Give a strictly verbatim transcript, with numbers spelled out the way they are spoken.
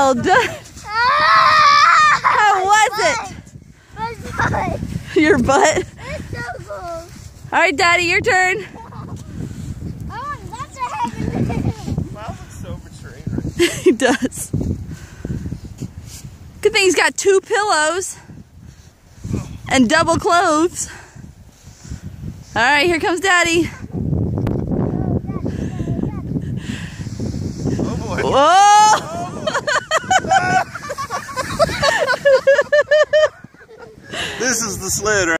Well done. How was it? My butt. Your butt? It's so cool. All right, Daddy, your turn. Oh, that's what happened. Miles looks so betrayed right now. He does. Good thing he's got two pillows and double clothes. All right, here comes Daddy. Oh boy. Whoa! This is the sled right